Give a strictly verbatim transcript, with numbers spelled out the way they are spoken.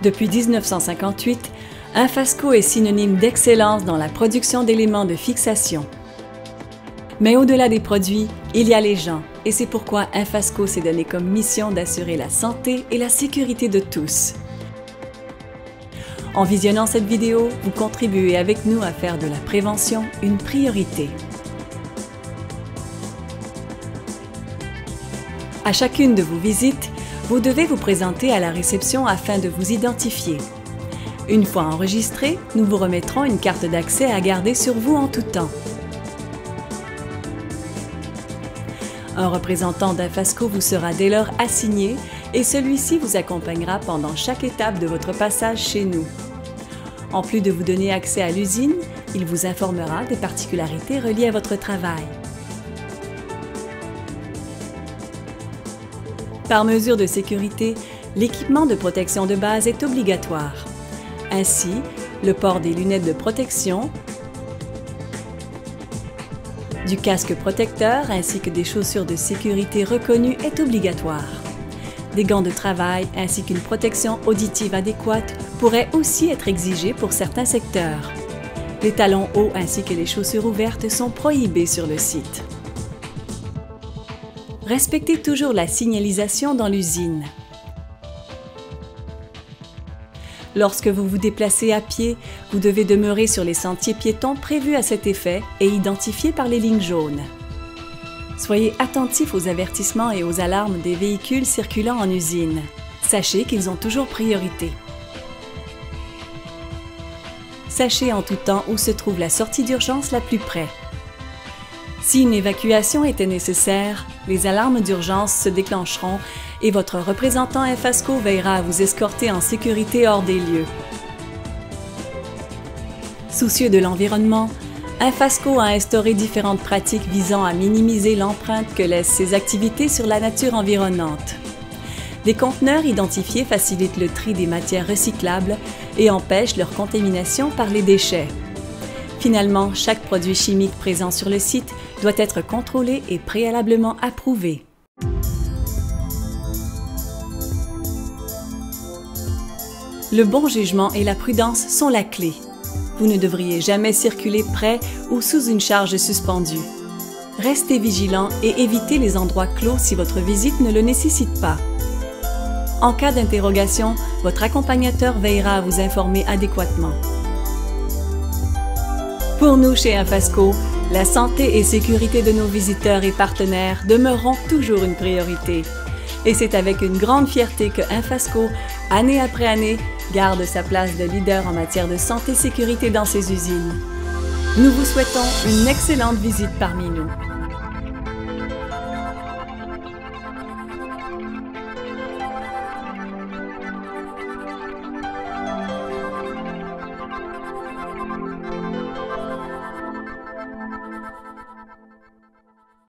Depuis mille neuf cent cinquante-huit, Infasco est synonyme d'excellence dans la production d'éléments de fixation. Mais au-delà des produits, il y a les gens, et c'est pourquoi Infasco s'est donné comme mission d'assurer la santé et la sécurité de tous. En visionnant cette vidéo, vous contribuez avec nous à faire de la prévention une priorité. À chacune de vos visites, vous devez vous présenter à la réception afin de vous identifier. Une fois enregistré, nous vous remettrons une carte d'accès à garder sur vous en tout temps. Un représentant d'Infasco vous sera dès lors assigné et celui-ci vous accompagnera pendant chaque étape de votre passage chez nous. En plus de vous donner accès à l'usine, il vous informera des particularités reliées à votre travail. Par mesure de sécurité, l'équipement de protection de base est obligatoire. Ainsi, le port des lunettes de protection, du casque protecteur ainsi que des chaussures de sécurité reconnues est obligatoire. Des gants de travail ainsi qu'une protection auditive adéquate pourraient aussi être exigés pour certains secteurs. Les talons hauts ainsi que les chaussures ouvertes sont prohibés sur le site. Respectez toujours la signalisation dans l'usine. Lorsque vous vous déplacez à pied, vous devez demeurer sur les sentiers piétons prévus à cet effet et identifiés par les lignes jaunes. Soyez attentifs aux avertissements et aux alarmes des véhicules circulant en usine. Sachez qu'ils ont toujours priorité. Sachez en tout temps où se trouve la sortie d'urgence la plus près. Si une évacuation était nécessaire, les alarmes d'urgence se déclencheront et votre représentant Infasco veillera à vous escorter en sécurité hors des lieux. Soucieux de l'environnement, Infasco a instauré différentes pratiques visant à minimiser l'empreinte que laissent ses activités sur la nature environnante. Des conteneurs identifiés facilitent le tri des matières recyclables et empêchent leur contamination par les déchets. Finalement, chaque produit chimique présent sur le site doit être contrôlé et préalablement approuvé. Le bon jugement et la prudence sont la clé. Vous ne devriez jamais circuler près ou sous une charge suspendue. Restez vigilant et évitez les endroits clos si votre visite ne le nécessite pas. En cas d'interrogation, votre accompagnateur veillera à vous informer adéquatement. Pour nous, chez Infasco, la santé et sécurité de nos visiteurs et partenaires demeureront toujours une priorité. Et c'est avec une grande fierté que Infasco, année après année, garde sa place de leader en matière de santé et sécurité dans ses usines. Nous vous souhaitons une excellente visite parmi nous.